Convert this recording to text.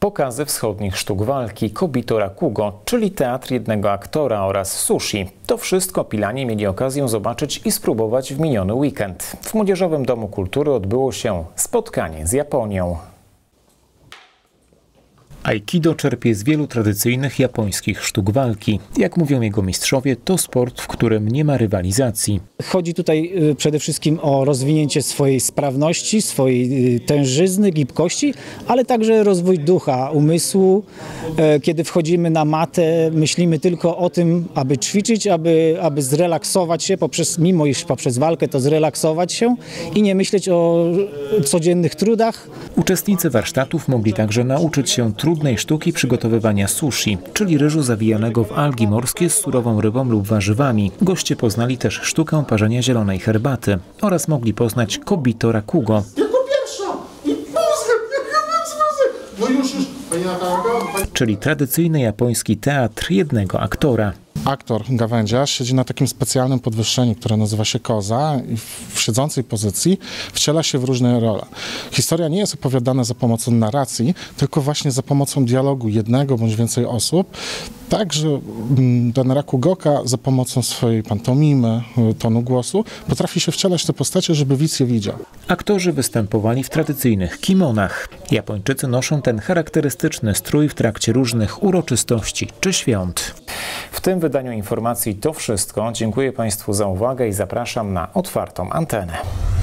Pokazy wschodnich sztuk walki, Kobito Rakugo, czyli teatr jednego aktora oraz sushi. To wszystko Pilanie mieli okazję zobaczyć i spróbować w miniony weekend. W Młodzieżowym Domu Kultury odbyło się spotkanie z Japonią. Aikido czerpie z wielu tradycyjnych japońskich sztuk walki. Jak mówią jego mistrzowie, to sport, w którym nie ma rywalizacji. Chodzi tutaj przede wszystkim o rozwinięcie swojej sprawności, swojej tężyzny, gibkości, ale także rozwój ducha, umysłu. Kiedy wchodzimy na matę, myślimy tylko o tym, aby ćwiczyć, aby zrelaksować się, mimo iż poprzez walkę to zrelaksować się i nie myśleć o codziennych trudach. Uczestnicy warsztatów mogli także nauczyć się trudnej sztuki przygotowywania sushi, czyli ryżu zawijanego w algi morskie z surową rybą lub warzywami. Goście poznali też sztukę parzenia zielonej herbaty oraz mogli poznać Kobito Rakugo. Czyli tradycyjny japoński teatr jednego aktora. Aktor, gawędziarz, siedzi na takim specjalnym podwyższeniu, które nazywa się koza i w siedzącej pozycji wciela się w różne role. Historia nie jest opowiadana za pomocą narracji, tylko właśnie za pomocą dialogu jednego bądź więcej osób. Także ten Rakugoka za pomocą swojej pantomimy, tonu głosu potrafi się wcielać te postacie, żeby widz je widział. Aktorzy występowali w tradycyjnych kimonach. Japończycy noszą ten charakterystyczny strój w trakcie różnych uroczystości czy świąt. W tym wydaniu informacji to wszystko. Dziękuję Państwu za uwagę i zapraszam na otwartą antenę.